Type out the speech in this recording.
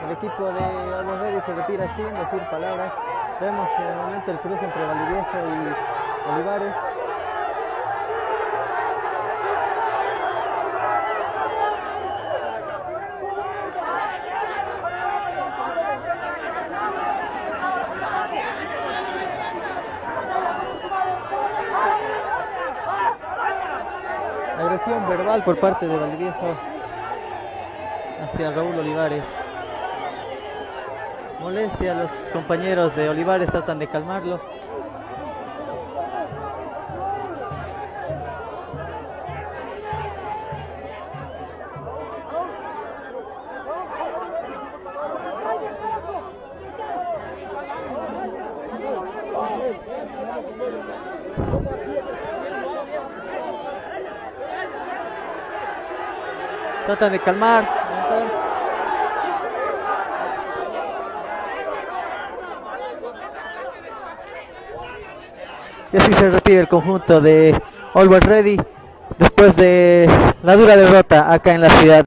El equipo de Always Ready se retira sin decir palabras. Vemos en el momento el cruce entre Valdivieso y Olivares. Agresión verbal por parte de Valdivieso hacia Raúl Olivares. Molestia, los compañeros de Olivares tratan de calmarlo. Tratan de calmar. Y así se retira el conjunto de Always Ready después de la dura derrota acá en la ciudad.